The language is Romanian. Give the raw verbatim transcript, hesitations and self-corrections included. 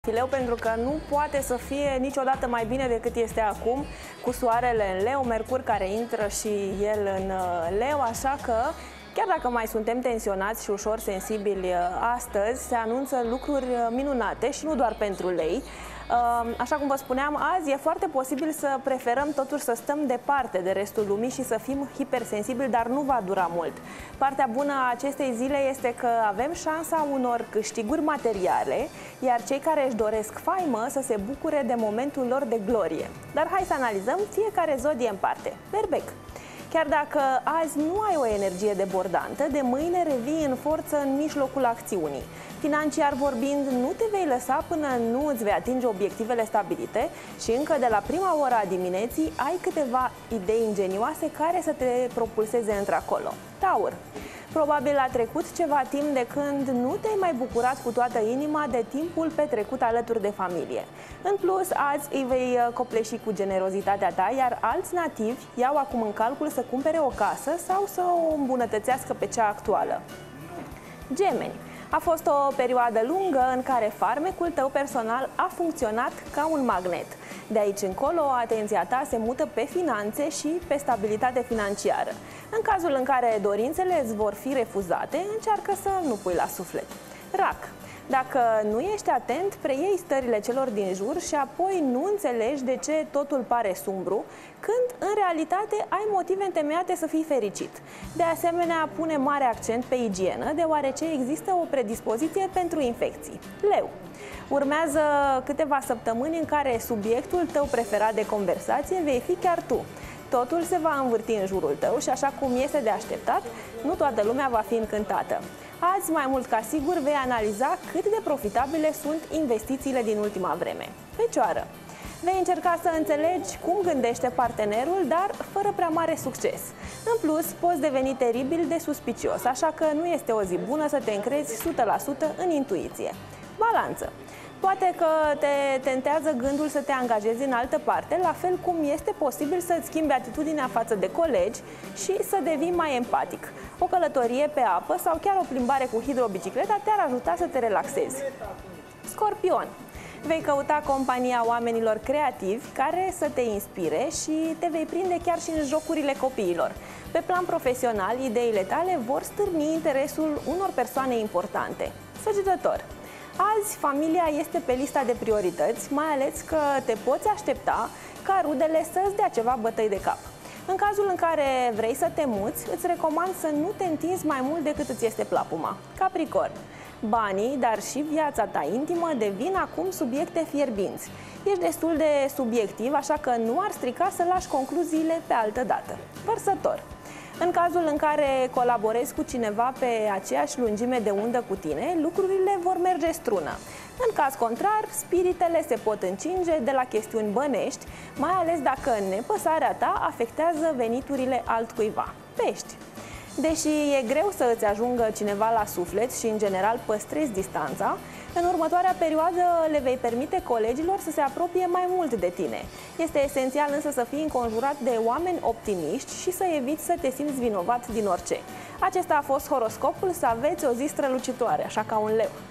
Leu, pentru că nu poate să fie niciodată mai bine decât este acum, cu soarele în Leu, Mercur care intră și el în Leu, așa că chiar dacă mai suntem tensionați și ușor sensibili astăzi, se anunță lucruri minunate și nu doar pentru lei. Așa cum vă spuneam, azi e foarte posibil să preferăm totuși să stăm departe de restul lumii și să fim hipersensibili, dar nu va dura mult. Partea bună a acestei zile este că avem șansa unor câștiguri materiale, iar cei care își doresc faimă să se bucure de momentul lor de glorie. Dar hai să analizăm fiecare zodie în parte. Berbec. Chiar dacă azi nu ai o energie debordantă, de mâine revii în forță în mijlocul acțiunii. Financiar vorbind, nu te vei lăsa până nu îți vei atinge obiectivele stabilite și încă de la prima oră a dimineții ai câteva idei ingenioase care să te propulseze într-acolo. Taur. Probabil a trecut ceva timp de când nu te-ai mai bucurat cu toată inima de timpul petrecut alături de familie. În plus, azi îi vei copleși cu generozitatea ta, iar alți nativi iau acum în calcul să cumpere o casă sau să o îmbunătățească pe cea actuală. Gemeni. A fost o perioadă lungă în care farmecul tău personal a funcționat ca un magnet. De aici încolo, atenția ta se mută pe finanțe și pe stabilitate financiară. În cazul în care dorințele îți vor fi refuzate, încearcă să nu pui la suflet. Rac. Dacă nu ești atent, preiei stările celor din jur și apoi nu înțelegi de ce totul pare sumbru, când în realitate ai motive întemeiate să fii fericit. De asemenea, pune mare accent pe igienă, deoarece există o predispoziție pentru infecții. Leu. Urmează câteva săptămâni în care subiectul tău preferat de conversație vei fi chiar tu. Totul se va învârti în jurul tău și, așa cum este de așteptat, nu toată lumea va fi încântată. Azi, mai mult ca sigur, vei analiza cât de profitabile sunt investițiile din ultima vreme. Fecioară. Vei încerca să înțelegi cum gândește partenerul, dar fără prea mare succes. În plus, poți deveni teribil de suspicios, așa că nu este o zi bună să te încrezi o sută la sută în intuiție. Balanță. Poate că te tentează gândul să te angajezi în altă parte, la fel cum este posibil să-ți schimbi atitudinea față de colegi și să devii mai empatic. O călătorie pe apă sau chiar o plimbare cu hidrobicicleta te-ar ajuta să te relaxezi. Scorpion. Vei căuta compania oamenilor creativi care să te inspire și te vei prinde chiar și în jocurile copiilor. Pe plan profesional, ideile tale vor stârni interesul unor persoane importante. Săgetător. Azi, familia este pe lista de priorități, mai ales că te poți aștepta ca rudele să-ți dea ceva bătăi de cap. În cazul în care vrei să te muți, îți recomand să nu te întinzi mai mult decât îți este plapuma. Capricorn. Banii, dar și viața ta intimă devin acum subiecte fierbinți. Ești destul de subiectiv, așa că nu ar strica să lași concluziile pe altă dată. Vărsător. În cazul în care colaborezi cu cineva pe aceeași lungime de undă cu tine, lucrurile vor merge strună. În caz contrar, spiritele se pot încinge de la chestiuni bănești, mai ales dacă nepăsarea ta afectează veniturile altcuiva. Pești. Deși e greu să îți ajungă cineva la suflet și, în general, păstrezi distanța, în următoarea perioadă le vei permite colegilor să se apropie mai mult de tine. Este esențial însă să fii înconjurat de oameni optimiști și să eviți să te simți vinovat din orice. Acesta a fost horoscopul, să aveți o zi strălucitoare, așa ca un leu.